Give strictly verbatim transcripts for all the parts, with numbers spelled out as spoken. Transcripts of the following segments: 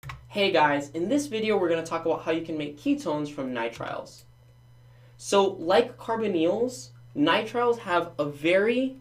Hey guys, in this video we're going to talk about how you can make ketones from nitriles. So like carbonyls, nitriles have a very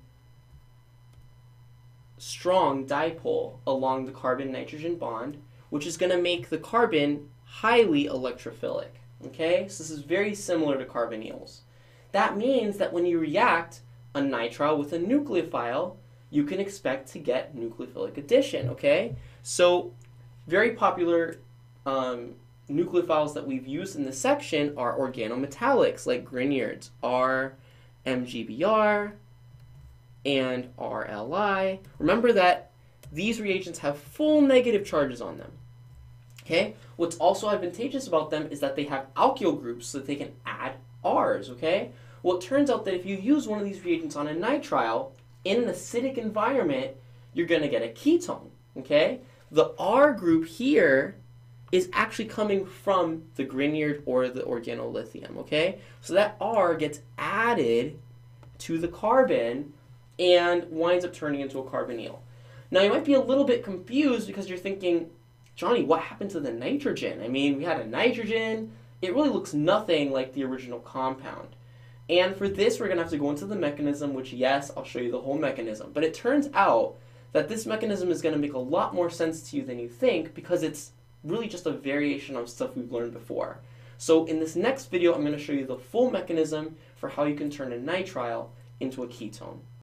strong dipole along the carbon-nitrogen bond, which is going to make the carbon highly electrophilic. Okay, so this is very similar to carbonyls. That means that when you react a nitrile with a nucleophile, you can expect to get nucleophilic addition. Okay, so very popular um, nucleophiles that we've used in this section are organometallics like Grignards, R, M G B R, and R L I. Remember that these reagents have full negative charges on them. Okay? What's also advantageous about them is that they have alkyl groups so that they can add R's. Okay? Well, it turns out that if you use one of these reagents on a nitrile in an acidic environment, you're going to get a ketone. Okay? The R group here is actually coming from the Grignard or the organolithium, okay? So that R gets added to the carbon and winds up turning into a carbonyl. Now you might be a little bit confused because you're thinking, Johnny, what happened to the nitrogen? I mean, we had a nitrogen. It really looks nothing like the original compound. And for this, we're going to have to go into the mechanism, which, yes, I'll show you the whole mechanism. But it turns out that this mechanism is going to make a lot more sense to you than you think because it's really just a variation of stuff we've learned before. So in this next video, I'm going to show you the full mechanism for how you can turn a nitrile into a ketone.